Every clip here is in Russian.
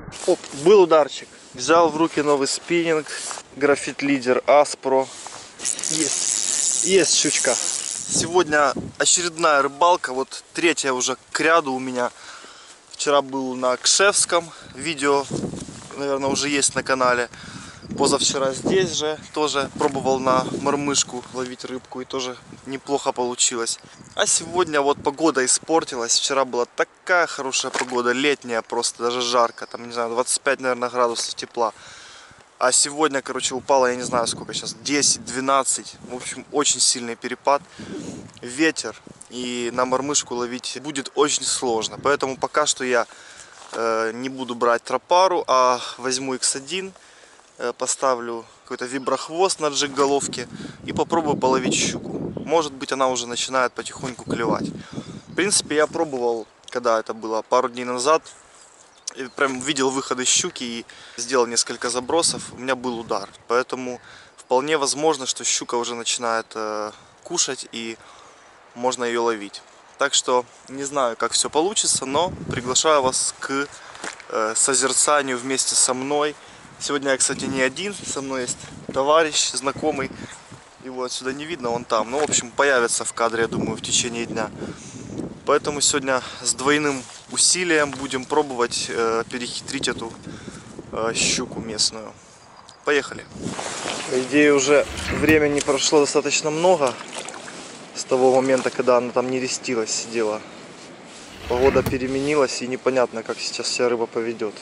Оп, был ударчик. Взял в руки новый спиннинг. Графит лидер Аспро. Есть щучка. Сегодня очередная рыбалка. Вот третья уже к ряду у меня. Вчера был на Кшевском. Видео, наверное, уже есть на канале. Позавчера здесь же тоже пробовал на мормышку ловить рыбку, и тоже неплохо получилось. А сегодня вот погода испортилась. Вчера была такая хорошая погода, летняя просто, даже жарко. Там, не знаю, 25, наверное, градусов тепла. А сегодня, короче, упало, я не знаю сколько сейчас, 10-12. В общем, очень сильный перепад. Ветер. И на мормышку ловить будет очень сложно. Поэтому пока что я не буду брать тропару, а возьму X1. Поставлю какой-то виброхвост на джиг головке и попробую половить щуку. Может быть, она уже начинает потихоньку клевать. В принципе, я пробовал, когда это было пару дней назад, и прям видел выходы щуки и сделал несколько забросов. У меня был удар, поэтому вполне возможно, что щука уже начинает кушать и можно ее ловить. Так что не знаю, как все получится, но приглашаю вас к созерцанию вместе со мной. Сегодня я, кстати, не один, со мной есть товарищ, знакомый. Его отсюда не видно, он там. Ну, в общем, появится в кадре, я думаю, в течение дня. Поэтому сегодня с двойным усилием будем пробовать перехитрить эту щуку местную. Поехали. По идее, уже времени прошло достаточно много с того момента, когда она там не рестилась, сидела. Погода переменилась, и непонятно, как сейчас вся рыба поведет.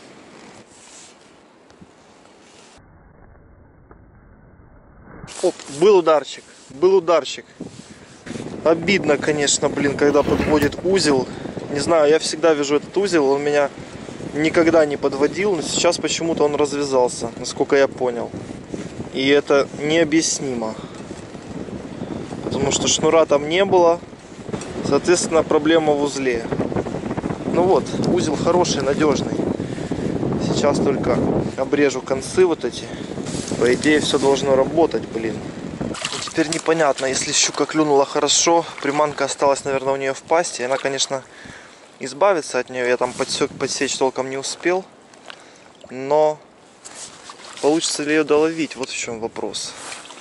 Оп, был ударчик, был ударчик. Обидно, конечно, блин, когда подводит узел. Не знаю, я всегда вижу этот узел, он меня никогда не подводил, но сейчас почему-то он развязался, насколько я понял. И это необъяснимо. Потому что шнура там не было, соответственно, проблема в узле. Ну вот, узел хороший, надежный. Сейчас только обрежу концы вот эти. По идее, все должно работать, блин. И теперь непонятно, если щука клюнула хорошо, приманка осталась, наверное, у нее в пасти. Она, конечно, избавиться от нее я там подсечь толком не успел. Но получится ли ее доловить, вот в чем вопрос.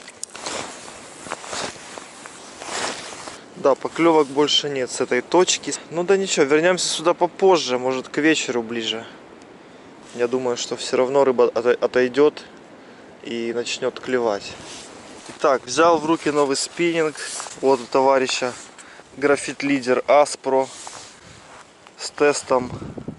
Да, поклевок больше нет с этой точки. Ну да ничего, вернемся сюда попозже, может к вечеру ближе. Я думаю, что все равно рыба отойдет и начнет клевать. Итак, взял в руки новый спиннинг. Вот у товарища графит лидер Аспро с тестом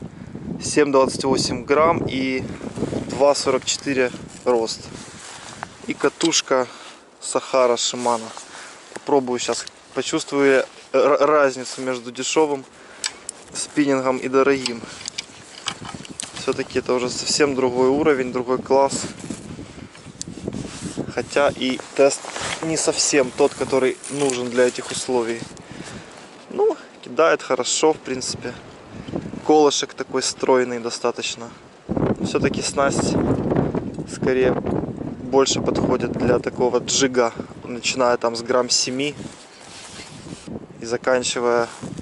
7,28 грамм и 2,44 рост. И катушка Сахара Шимано. Попробую сейчас, почувствую разницу между дешевым спиннингом и дорогим. Все-таки это уже совсем другой уровень, другой класс. Хотя и тест не совсем тот, который нужен для этих условий. Ну, кидает хорошо, в принципе. Колышек такой стройный достаточно. Все-таки снасть скорее больше подходит для такого джига. Начиная там с грамм 7 и заканчивая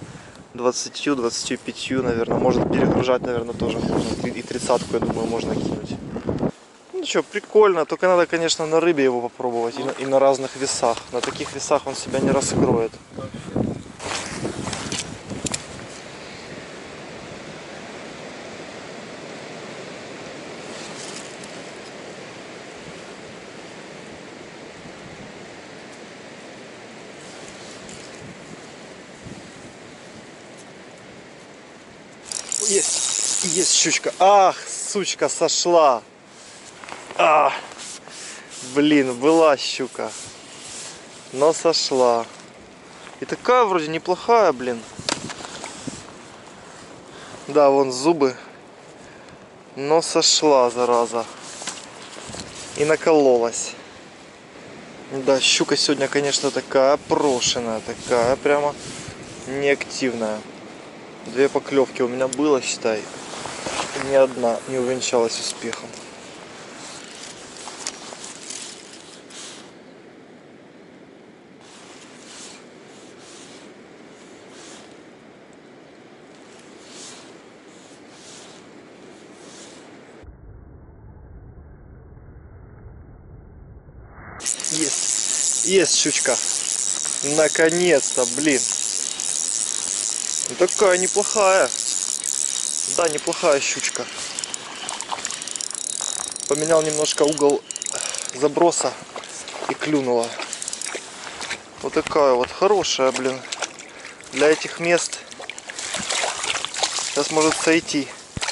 20-25, наверное. Может перегружать, наверное, тоже можно. И 30-ку, я думаю, можно кинуть. Ну что, прикольно, только надо, конечно, на рыбе его попробовать и на разных весах. На таких весах он себя не раскроет. Есть щучка. Ах, сучка, сошла. А, блин, была щука, но сошла. И такая вроде неплохая, блин. Да, вон зубы. Но сошла, зараза. И накололась. Да, щука сегодня, конечно, такая прошенная, такая прямо неактивная. 2 поклевки у меня было, считай. Ни одна не увенчалась успехом. Есть. Есть щучка. Наконец-то, блин. Такая неплохая. Да, неплохая щучка. Поменял немножко угол заброса и клюнула. Вот такая вот хорошая, блин. Для этих мест сейчас может сойти.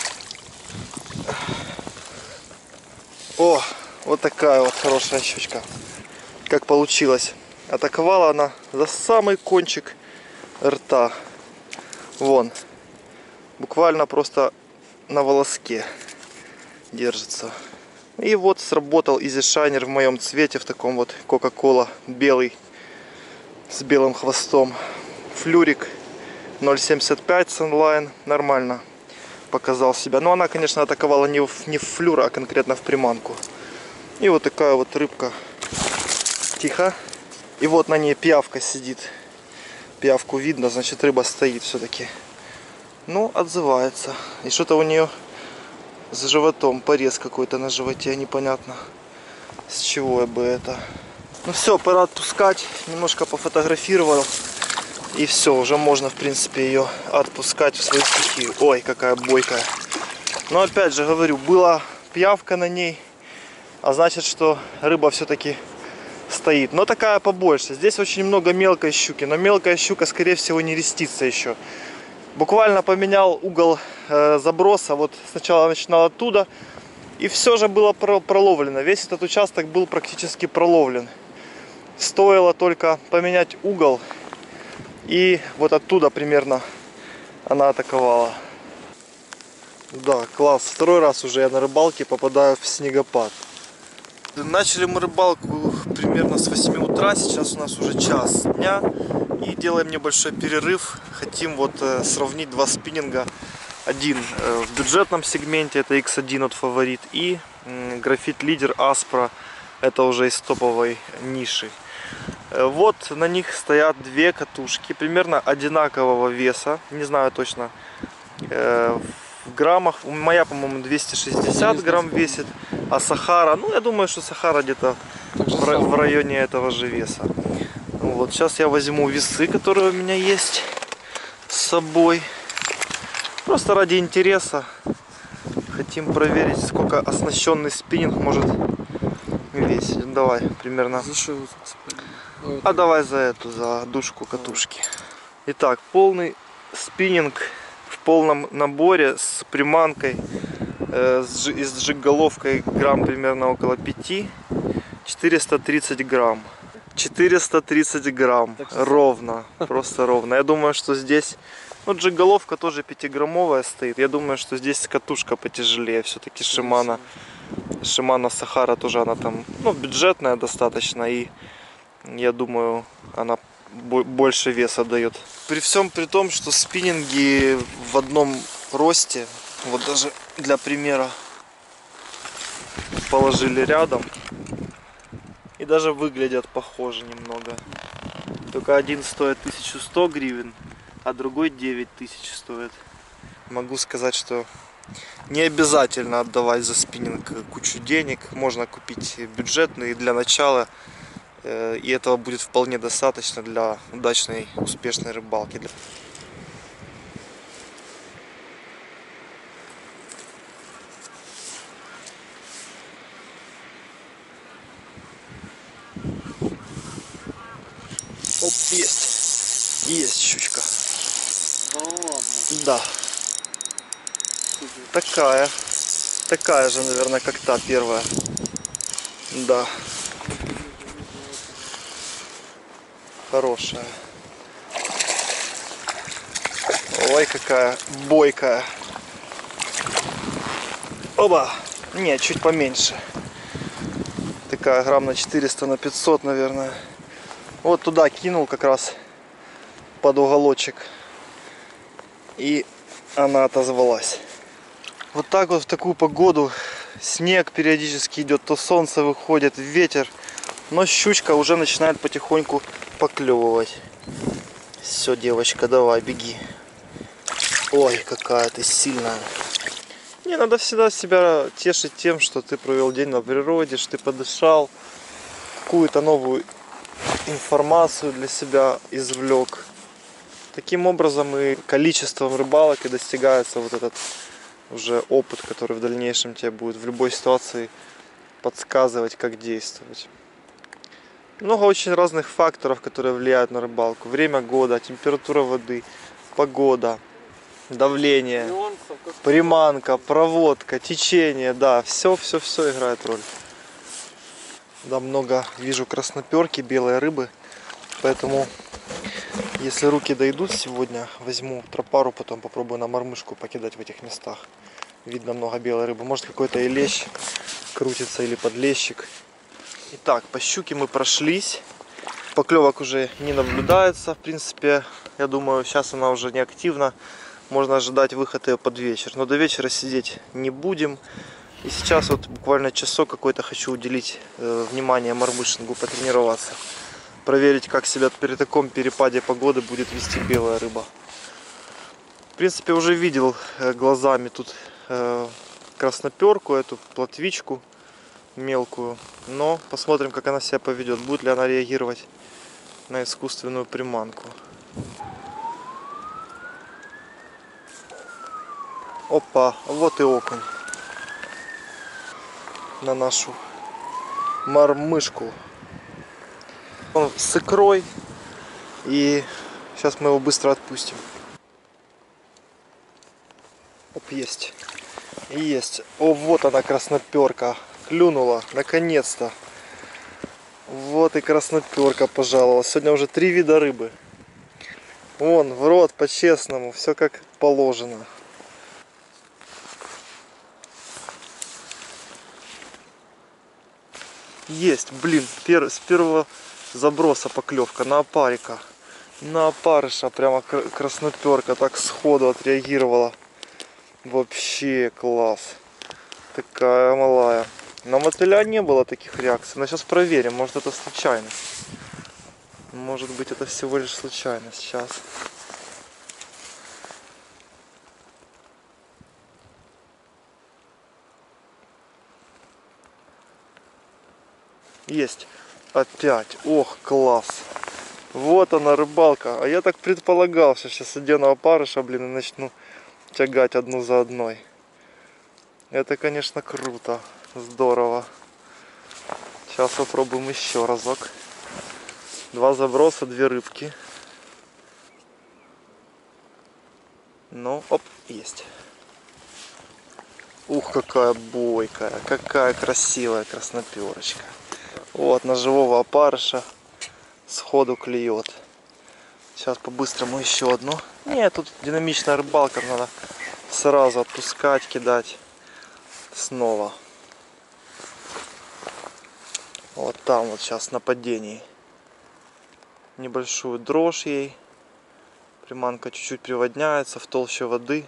О, вот такая вот хорошая щучка. Как получилось. Атаковала она за самый кончик рта. Вон. Буквально просто на волоске держится. И вот сработал Easy Shiner в моем цвете, в таком вот Coca-Cola белый, с белым хвостом. Флюрик 0.75 Sunline, нормально показал себя. Но она, конечно, атаковала не в флюр, а конкретно в приманку. И вот такая вот рыбка. Тихо. И вот на ней пиявка сидит. Пиявку видно, значит рыба стоит все-таки. Ну, отзывается. И что-то у нее с животом, порез какой-то на животе, непонятно с чего бы это. Ну все, пора отпускать. Немножко пофотографировал. И все, уже можно, в принципе, ее отпускать в свою стихию. Ой, какая бойкая. Но опять же говорю, была пиявка на ней. А значит, что рыба все-таки стоит. Но такая побольше. Здесь очень много мелкой щуки. Но мелкая щука, скорее всего, не рестится еще. Буквально поменял угол заброса. Вот сначала начинал оттуда. И все же было проловлено. Весь этот участок был практически проловлен. Стоило только поменять угол. И вот оттуда примерно она атаковала. Да, класс. Второй раз уже я на рыбалке попадаю в снегопад. Начали мы рыбалку примерно с 8 утра. Сейчас у нас уже час дня. И делаем небольшой перерыв. Хотим вот сравнить два спиннинга. Один в бюджетном сегменте, это X1 от Фаворит. И Графит Лидер Aspro, это уже из топовой ниши. Вот на них стоят две катушки, примерно одинакового веса, не знаю точно в граммах. Моя, по-моему, 260 грамм весит, а Сахара, ну я думаю, что Сахара где-то в районе этого же веса. Вот сейчас я возьму весы, которые у меня есть с собой, просто ради интереса. Хотим проверить, сколько оснащенный спиннинг может весить. Давай, примерно. А давай за эту, за дужку катушки. Итак, полный спиннинг в полном наборе с приманкой, и с джиг-головкой грамм примерно около 5. 430 грамм. 430 грамм. Ровно, просто ровно. Я думаю, что здесь, ну, джиг-головка тоже 5-граммовая стоит. Я думаю, что здесь катушка потяжелее. Все-таки Shimano Sahara тоже, она там, ну, бюджетная достаточно. И я думаю, она больше веса дает. При всем при том, что спиннинги в одном росте, вот даже для примера положили рядом, и даже выглядят похоже немного. Только один стоит 1100 гривен, а другой 9000 стоит. Могу сказать, что не обязательно отдавать за спиннинг кучу денег. Можно купить бюджетный для начала. И этого будет вполне достаточно для удачной, успешной рыбалки. Оп, есть. Есть щучка. Да. Такая же, наверное, как та первая. Да. Хорошая. Ой, какая бойкая. Оба! Не, чуть поменьше. Такая грамм на 400, на 500, наверное. Вот туда кинул как раз под уголочек. И она отозвалась. Вот так вот в такую погоду. Снег периодически идет, то солнце выходит, ветер. Но щучка уже начинает потихоньку поклевывать. Все, девочка, давай, беги. Ой, какая ты сильная. Не, надо всегда себя тешить тем, что ты провел день на природе, что ты подышал. какую-то новую информацию для себя извлек. Таким образом и количеством рыбалок и достигается вот этот уже опыт, который в дальнейшем тебе будет в любой ситуации подсказывать, как действовать. Много очень разных факторов, которые влияют на рыбалку. Время года, температура воды, погода, давление, приманка, проводка, течение. Да, все играет роль. Да, много вижу красноперки, белой рыбы. Поэтому, если руки дойдут сегодня, возьму тропару, потом попробую на мормышку покидать в этих местах. Видно много белой рыбы. Может, какой-то и лещ крутится, или подлещик. Итак, по щуке мы прошлись. Поклевок уже не наблюдается. В принципе, я думаю, сейчас она уже не активна. Можно ожидать выход ее под вечер. Но до вечера сидеть не будем. И сейчас вот буквально часок какой-то хочу уделить внимание мормышингу, потренироваться. Проверить, как себя при таком перепаде погоды будет вести белая рыба. В принципе, уже видел глазами тут красноперку, эту плотвичку мелкую. Но посмотрим, как она себя поведет. Будет ли она реагировать на искусственную приманку. Опа, вот и окунь. На нашу мормышку. Он с икрой. И сейчас мы его быстро отпустим. Оп, есть. И есть. О, вот она, красноперка. Клюнула, наконец-то. Вот и красноперка пожаловалась. Сегодня уже 3 вида рыбы. Вон, в рот, по-честному. Все как положено. Есть, блин, с первого заброса поклевка на опарика. На опарыша прямо красноперка так сходу отреагировала. Вообще класс. Такая малая. На мотыля не было таких реакций. Но сейчас проверим, может это случайность. Может быть это всего лишь случайность. Сейчас. Есть. Опять. Ох, класс. Вот она, рыбалка. А я так предполагал, что сейчас одену опарыша, блин, и начну тягать одну за одной. Это, конечно, круто. Здорово. Сейчас попробуем еще разок. 2 заброса, 2 рыбки. Ну, оп, есть. Ух, какая бойкая, какая красивая красноперочка. Вот, на живого опарыша сходу клюет. Сейчас по-быстрому еще одну. Нет, тут динамичная рыбалка, надо сразу отпускать, кидать снова. Вот там вот сейчас на падении. Небольшую дрожь ей. Приманка чуть-чуть приводняется в толще воды.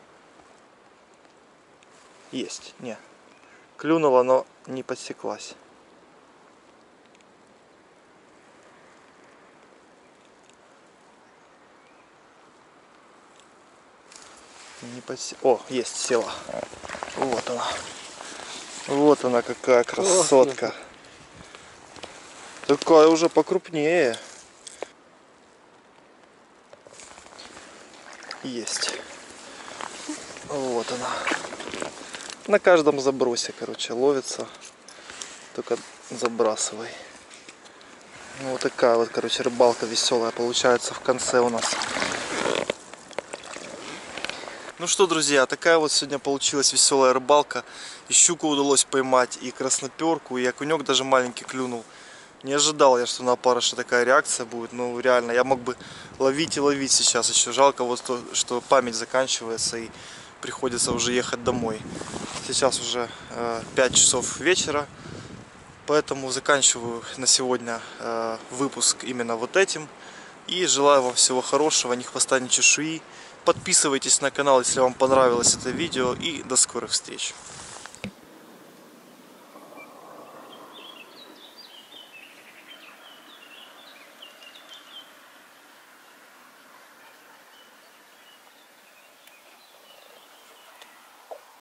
Есть, не. Клюнула, но не подсеклась. О, есть, села. Вот она. Вот она, какая красотка. Такая уже покрупнее. Есть. Вот она. На каждом забросе, короче, ловится. Только забрасывай. Вот такая вот, короче, рыбалка веселая получается в конце у нас. Ну что, друзья, такая вот сегодня получилась веселая рыбалка. И щуку удалось поймать, и красноперку, и окунек даже маленький клюнул. Не ожидал я, что на опарыша такая реакция будет. Ну реально, я мог бы ловить и ловить сейчас еще. Жалко вот то, что память заканчивается и приходится уже ехать домой. Сейчас уже 5 часов вечера. Поэтому заканчиваю на сегодня выпуск именно вот этим. И желаю вам всего хорошего, ни хвоста, ни чешуи. Подписывайтесь на канал, если вам понравилось это видео. И до скорых встреч.